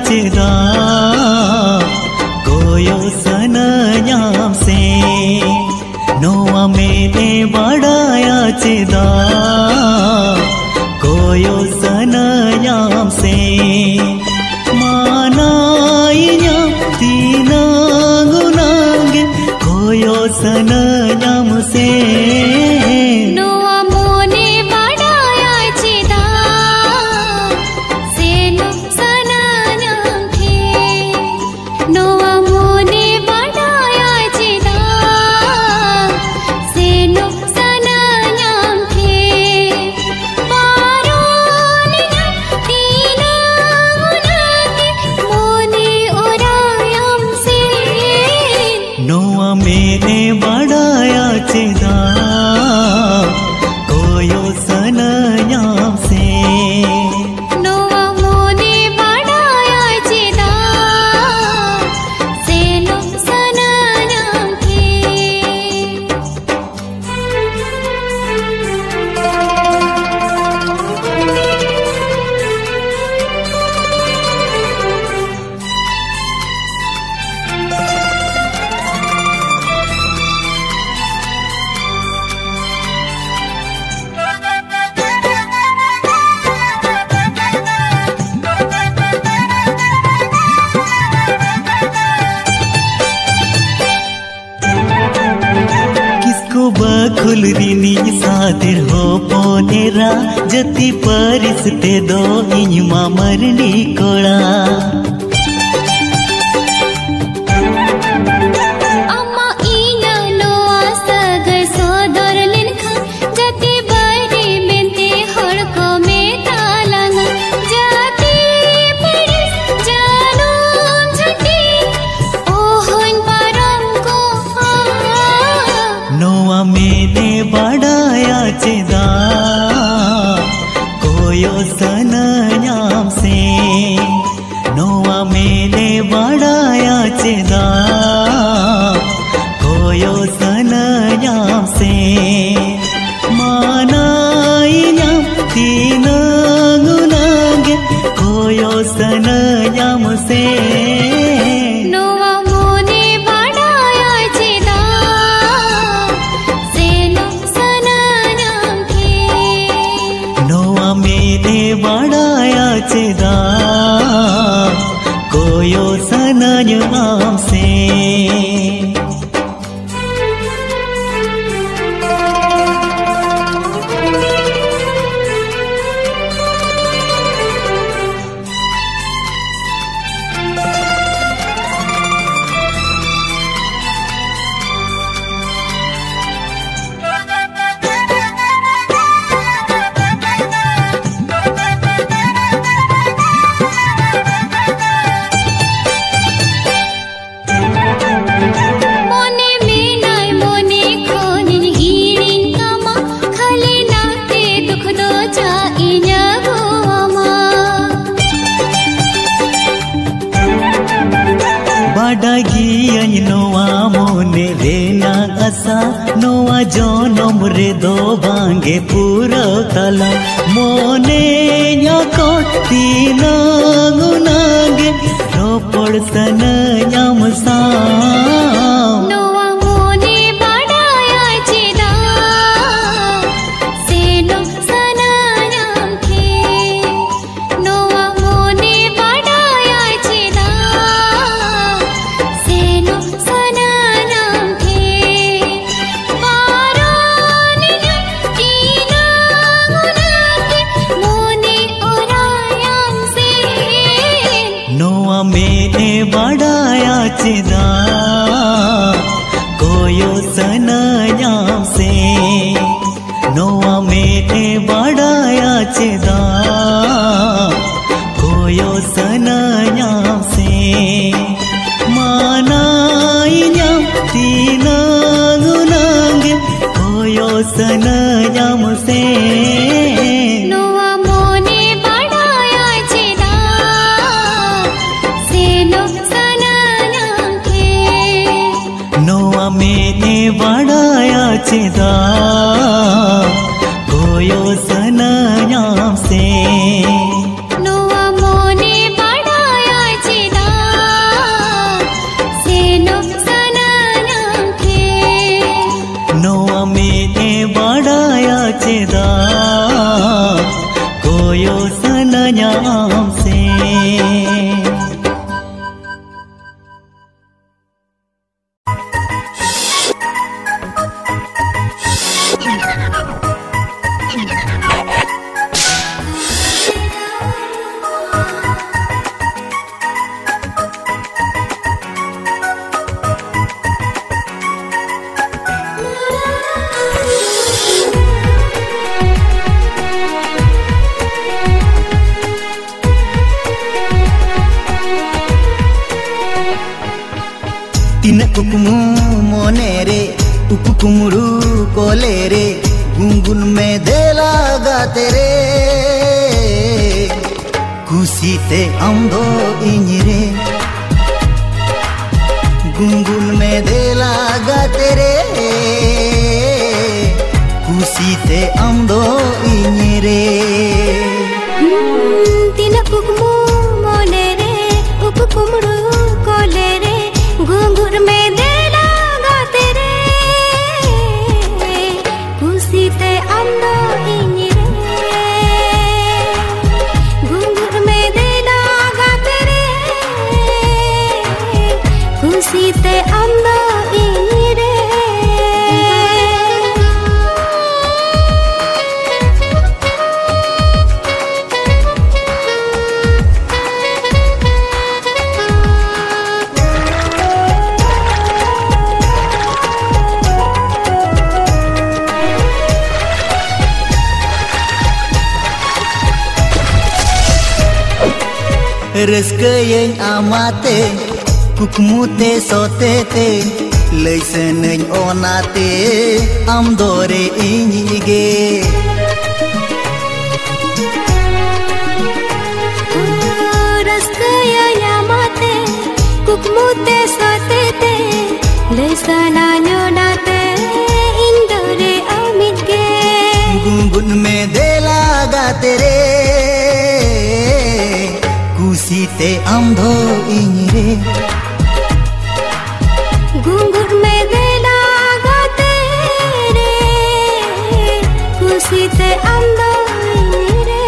चेदा कोयो सनयाम से नोआ मेले बड़ाया चेदा कोयो सनयाम से मानाइया तीना गुनांगे कोयो सनयाम से मेरे बड़ाया चेदा कोयो सनयाम से नोआ मोने बड़ाया चेदा सेनो सनयाम थे बखुल रिनी सातिर हो पोनेरा जति परिस ते दो इमा मरनी कोड़ा अम्मा इना नोआ सगर सोदर लिनखा जति बरी मेंते हड़को में तालंगा जति परिस जानूम झटी ओहन परम को नोआ मेले बड़ाया चेदा कोयो सनयाम से नोआ मेले बड़ाया चेदा कोयो सनयाम से मानाइया तीना गुनांगे कोयो सनयाम से बड़ाया चेदा कोयो सनयाम से बड़ागी नोआ मोने रेना असा नोआ जोनम रे दो बांगे पूरा तला मोने याको तीना गुनांगे रोपड़ सनयाम सा मेले बड़ाया चेदा कोयो सनयाम से नोआ मेले बड़ाया चेदा कोयो सनयाम से मानाइया तीना गुनांगे कोयो सनयाम से मेले बड़ाया चेदा कोयो सनयाम से नोआ मोने बड़ाया चेदा कोयो सनanya से कुकमु मोने रे कुकुमुरु कोले रे गुनगुन में देला गाते रे खुशीते आमदो इᱧ रे गुनगुन में देला गाते रे खुशीते आमदो इᱧ रे तिना कुकमु मोने रे कुकुमुरु कोले रे घुंघुर में देला गाते रे खुशीते आमदो इᱧ रे घुंघुर में देला गाते रे खुशीते आमदो इᱧ रे रस्कयें आमाते कुकमुते सोतेते लैसनኝ ओनाते आमदोरे इñगे रस्कयें आमाते कुकमुते सोतेते लैसनኝ ओनाते इंदोरे आमिगे गुनगुन में देला गाते रे खुशीते आमदो इᱧ रे घुंघुर में देला गाते रे खुशीते आमदो इᱧ रे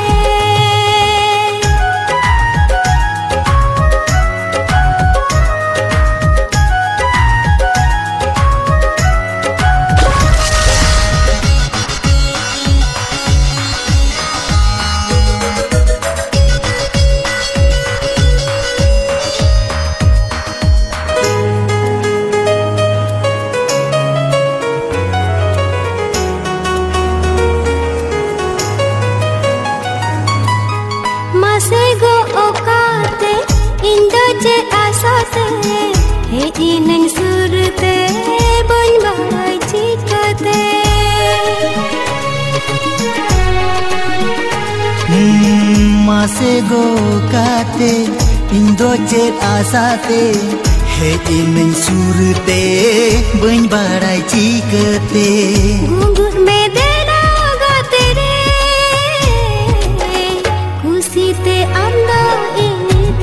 इनंग सुरते बन बाय चिकते मासे गो काते इंदो चेत आसाते हे इनंग सुरते बन बाय चिकते घुंघुर में देला गाते रे खुशीते आमदो इᱧ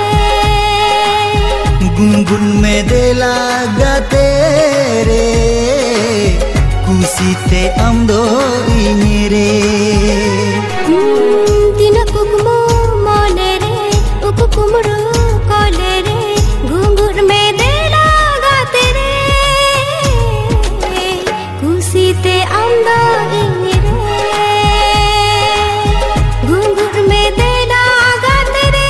रे गुनगुन में देला गाते रे खुशीते आमदो इᱧ रे तिना कुकमु मोने रे कुकुमुरु कोले रे घुंघुर में देला गाते रे खुशीते आमदो इᱧ रे घुंघुर में देला गाते रे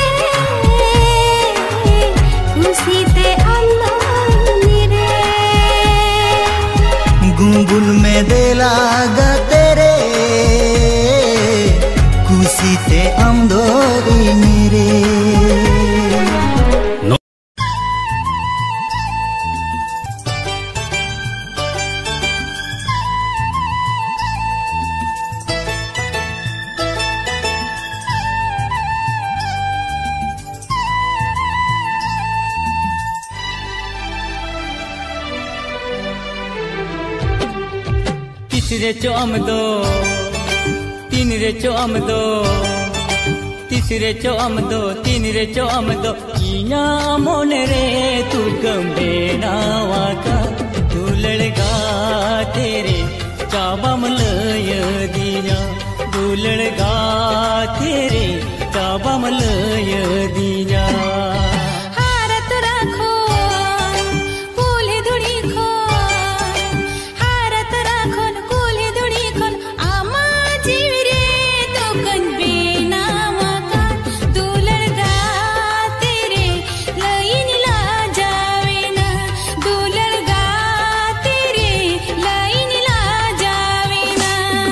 खुशीते आमदो इᱧ रे गुनगुन में देला गाते रे खुशीते आमदो इᱧ रे तीसरे चो आमदो तीन रे चो आमदो तीसरे चो आमदो तीन रे चो आमदो इना मोने रे तू गंबे नावा का तू लड़का तेरे चाबम लय दिया दुलड़ गा तेरे चाबम लय दिया हारत राखो कुली दुड़ी खो हारत राखो कुली दुड़ी खो आमा जीवरे तो कन बेनावा का दुलड़ गा तेरे लईन ला जावे ना दुलड़ गा तेरे लईन ला जावे ना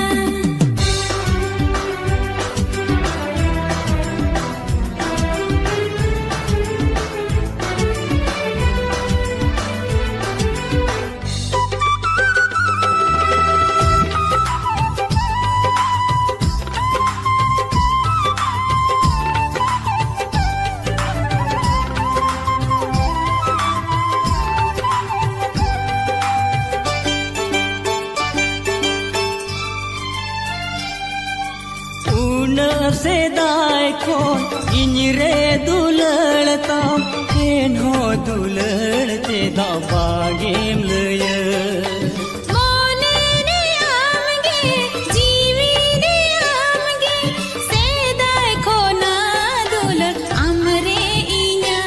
से दाय खो इनरे दुलड़ता केन हो दुलड़ते दा बागेम लय मोने ने आमगे जीवी ने आमगे सेदाय खो ना दुलड़ अमरे इया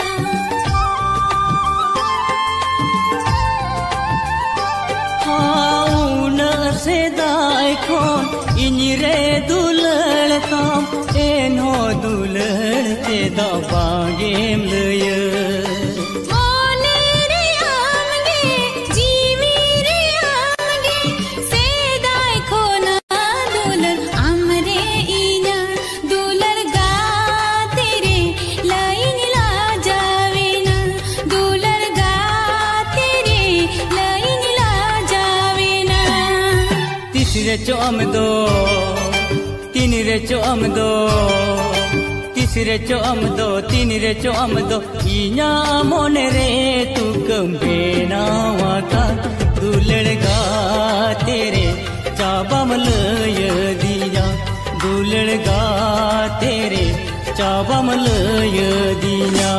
हाउन से दाय खो इनरे दुलड़ता केन हो दुलड़ते दा बागेम लय मोने रे आमगे जीवी रे आमगे सेदाय खो ना दुलड़ अमरे इया दुलड़ गा तेरे लईन ला जावे ना दुलड़ गा तेरे लईन ला जावे ना तीसरे चोम दो तीन रे चोम दो तीसरे चोम दो तीन रे चोम दो इना मोने रे तू कंबे नावा का दुलड़ गा तेरे चाबम लय दिया दुलड़ गा तेरे चाबम लय दिया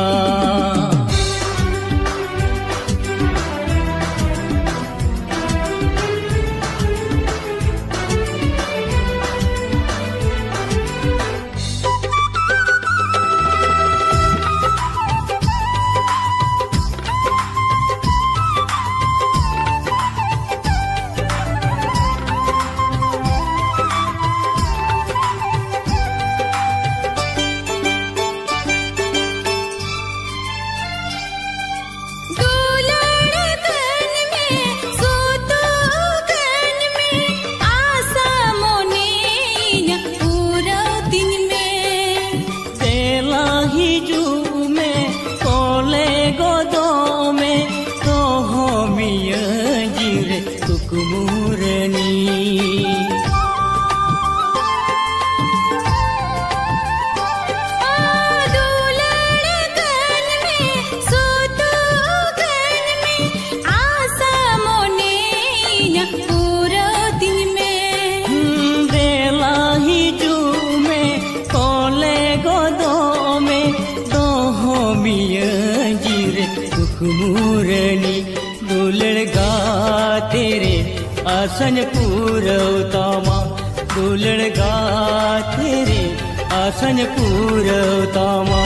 मुरनी दुलड़ गा तेरे आसन पूरवतामा दुलड़ गा तेरे आसन पूरवतामा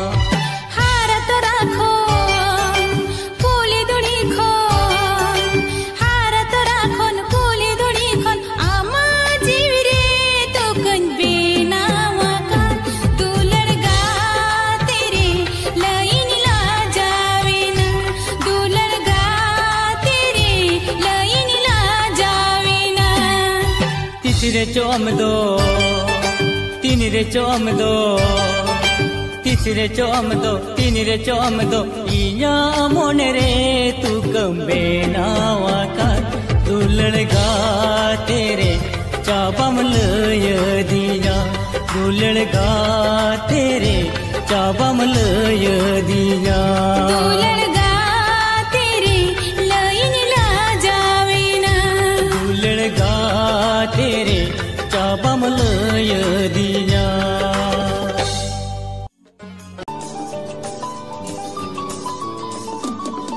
हारत राखो कुली दुड़ी खो हारत राखो कुली दुड़ी खो आमा जीवरे तो कन बेनावा का दुलड़ गा तेरे लईन ला जावे ना दुलड़ गा तेरे लईन ला जावे ना तीसरे चोम दो तीन रे चोम दो तीसरे चोम दो तीन रे चोम दो इया मोने रे तू कंबे नावा का दुलड़ गा तेरे चाबम लय दिया दुलड़ गा तेरे चाबम लय दिया दुलड़ गा तेरे लईन ला जावे ना दुलड़ गा तेरे चाबम लय दिया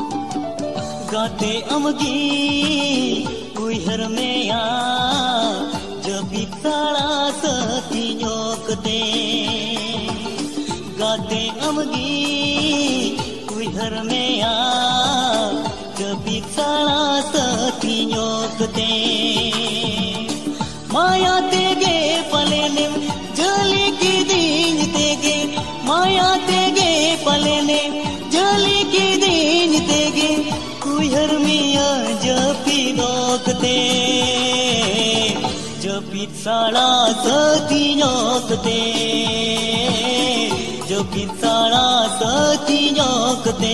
गाते अमगी उहर में आ दे गाते अमगी उहर में आ कभी साड़ा सती नोक दे माया तेगे पलेने जली की दीन तेगे माया तेगे पलेने जली की दीन तेगे उहर मिया जपी नोकते जपी साड़ा सती नोकते जपी साड़ा सती नोकते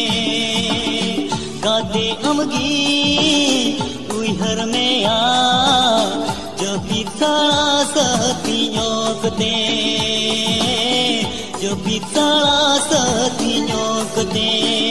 गाते अमगी उहर में आ जपी साड़ा सती नोकते जपी साड़ा सती नोकते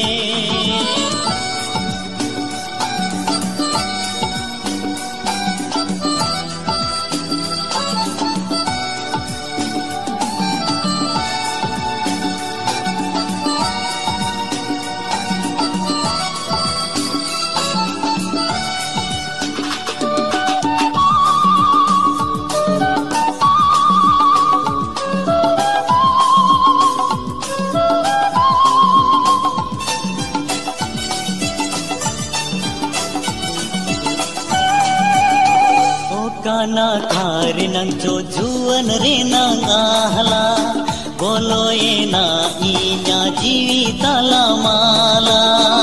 काना खारे नंचो जुवन रे नांगाहला बोलो ये ना इन्या जीविताला माला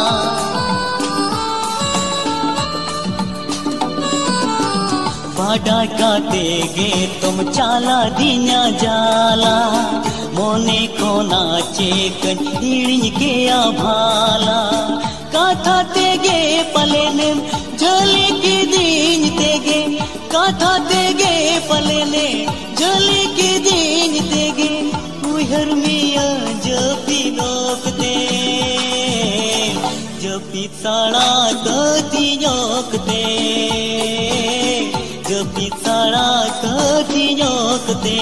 बाडा काते गे तुम चाला दिन्या जाला मोने को नाचे कन इड़िन के आभाला काथा तेगे पलेने जली की दीन तेगे काथा तेगे पलेने जली की दीन तेगे उहर मिया जपी नोकते जपी साड़ा सती नोकते जपी साड़ा सती नोकते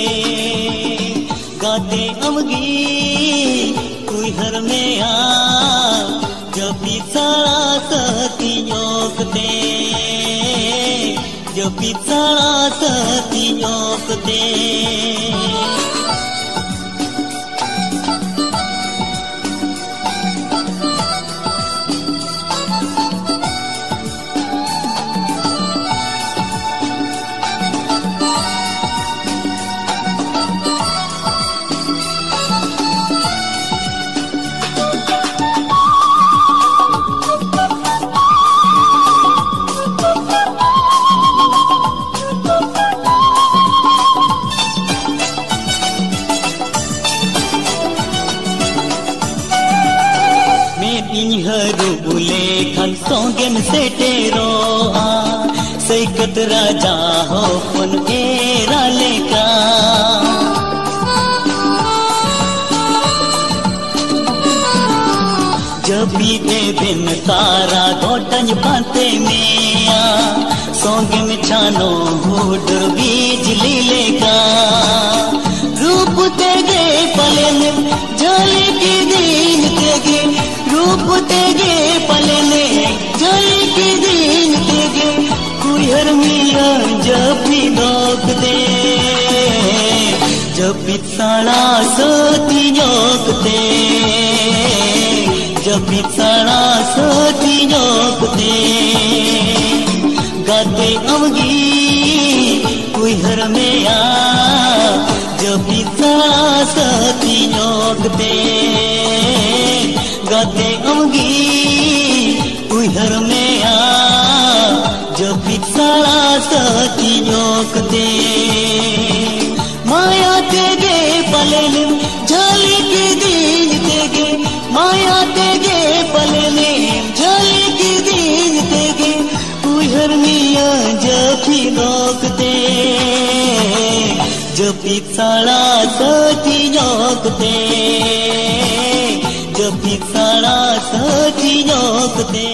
गाते अमगी उहर में आ जपी साड़ा सती नोकते जपी साड़ा सती नोकते सोंगेन से टेरो आ सैकत राजा हो पन एरा लेका जब भी दे बिन तारा गोटन पाते में आ सोंगे में छानो हुड बिजली लेका रूप तेगे पलेने जली की दीन तेगे रूप तेगे पलेने जली की दीन तेगे कुहर मिया जपी नोकते जपी साड़ा सती नोकते जपी साड़ा सती नोकते गाते अमगी कुहर में आ जपी साड़ा सती नोकते गाते अमगी उहर में आ जपी साड़ा सती नोकते माया तेगे पलेने जली की दीन तेगे माया तेगे पलेने जली की दीन तेगे उहर मिया जपी नोकते जपी साड़ा सती नोकते जपी साड़ा सती नोकते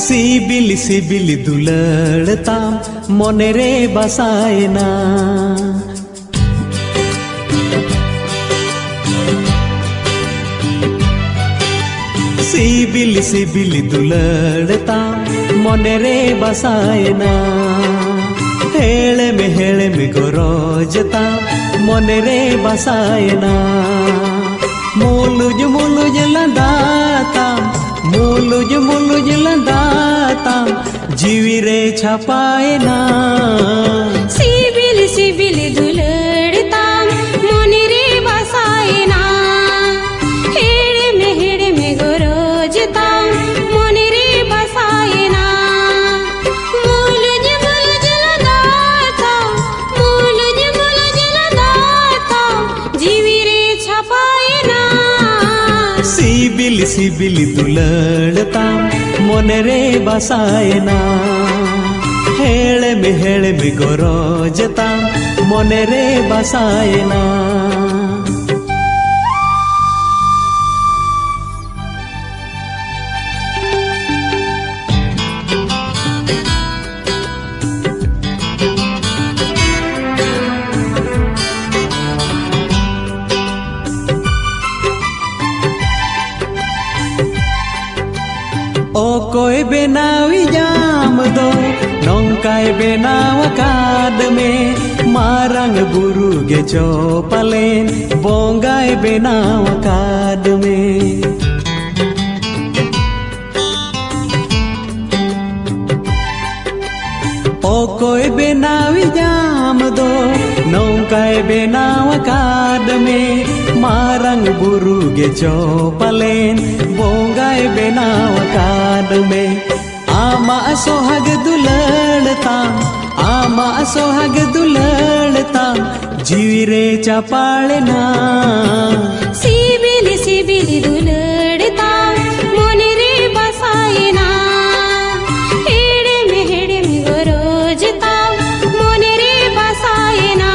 सिबिल सिबिल दुलड़ताम मने रे बसायना सिबिल सिबिल दुलड़ताम मने रे बसायना हेले में गरजताम मने रे बसायना मुलुज मुलुज लंदाताम मुलुज मुलुज लंदाताम जीवी रे छपायना सिबिल सिबिल दुलड़ताम मने रे बसायना हेड़े में गरजताम मने रे बसायना मुलुज मुलुज लंदाताम मुलुज मुलुज लंदाताम जीवी रे छपायना सिबिल सिबिल दुलड़ताम मने रे बसायना हेले में गरजताम मने रे बसायना ओकोय बेनावी जाम दो नौकाय बेनाव काद में मारंग बुरु गे चौपलेन बोंगाय बेनाव काद में ओकोय बेनावी जाम दो नौकाय बेनाव काद में मारंग बुरु गे चौपलेन बोंगाय बेनाव काद में आमा सोहाग दुलड़ताम आमा सोहाग दुलड़ताम जीवी रे चपाड़ना सिबिल सिबिल दुलड़ताम मने रे बसायना हेड़े में गरजताम मने रे बसायना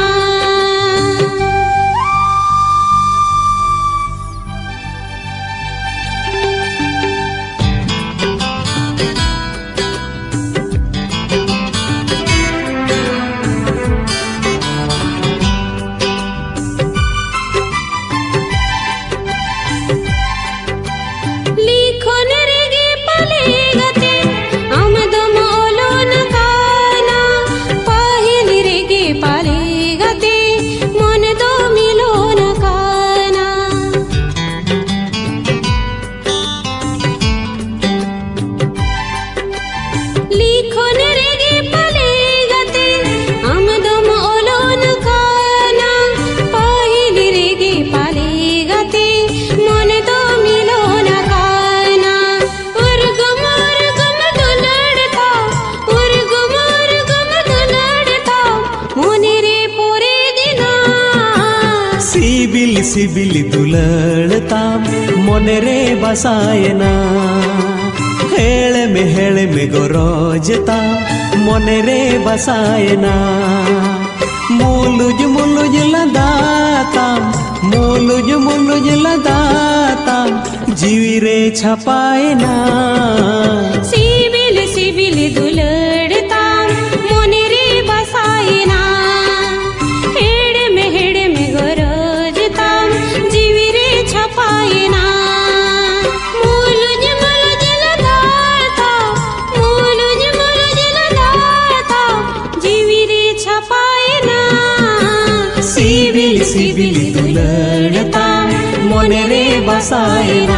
सिबिल दुलड़ताम मने रे बसायना हेले में गरजताम मने रे बसायना मुलुज मुलुज लंदाताम मुलुज मुलुज लंदाताम जीवी रे छपायना सिबिल सिबिल दुलड़ताम मने रे बसायना हेड़े में गरजताम जीवी रे छपायना मुलुज मुलुज लंदाताम मुलुज मुलुज लंदाताम जीवी रे छपायना सिबिल सिबिल दुलड़ताम मने रे बसायना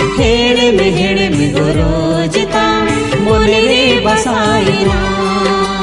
हेड़े में गरजताम मने रे बसायना।